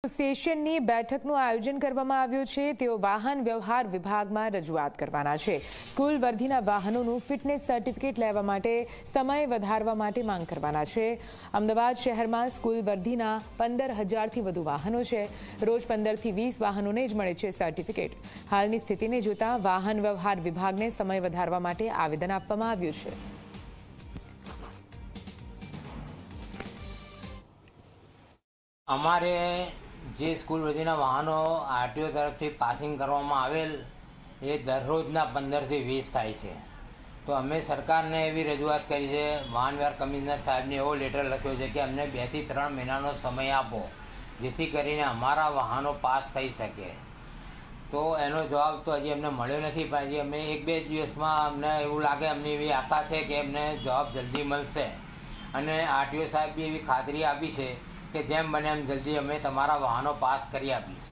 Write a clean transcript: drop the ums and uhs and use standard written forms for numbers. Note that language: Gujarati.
એસોસિએશનની બેઠકનું આયોજન કરવામાં આવ્યું છે। તેઓ વાહન વ્યવહાર વિભાગમાં રજૂઆત કરવાના છે। સ્કૂલ વર્ધીના વાહનોનું ફિટનેસ સર્ટિફિકેટ લેવા માટે સમય વધારવા માટે માંગ કરવાના છે। અમદાવાદ શહેરમાં સ્કૂલ વર્ધીના 15,000થી વધુ વાહનો છે। રોજ 15થી 20 વાહનોને જ મળે છે સર્ટિફિકેટ। હાલની સ્થિતિને જોતા વાહન વ્યવહાર વિભાગને સમય વધારવા માટે આવેદન આપવામાં આવ્યું છે। અમારે જે સ્કૂલ વર્ધીના વાહનો આરટીઓ તરફથી પાસિંગ કરવામાં આવેલ એ દરરોજના 15થી 20 થાય છે। તો અમે સરકારને એવી રજૂઆત કરી છે, વાહન વ્યવહાર કમિશનર સાહેબને એવો લેટર લખ્યો છે કે અમને 2 થી 3 મહિનાનો સમય આપો, જેથી કરીને અમારા વાહનો પાસ થઈ શકે। તો એનો જવાબ તો હજી અમને મળ્યો નથી, પણ હજી અમે 1-2 દિવસમાં અમને એવું લાગે, અમને એવી આશા છે કે અમને જવાબ જલ્દી મળશે। અને આરટીઓ સાહેબ બી એવી ખાતરી આપી છે કે જેમ બને એમ જલ્દી અમે તમારા વાહનો પાસ કરી આપીશું।